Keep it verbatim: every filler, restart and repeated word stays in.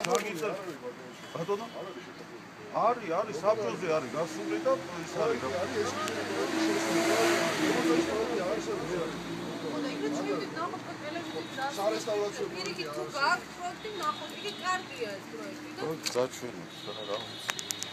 ჩაგიწევ ბატონო არის არის საბჭოზე არის გასული და ის არის რა სარესტავრაციო პროექტი თუ გააქვთ პროექტი ნახოთ იგი კარგია ეს პროექტი და გაჩვენოს რა რა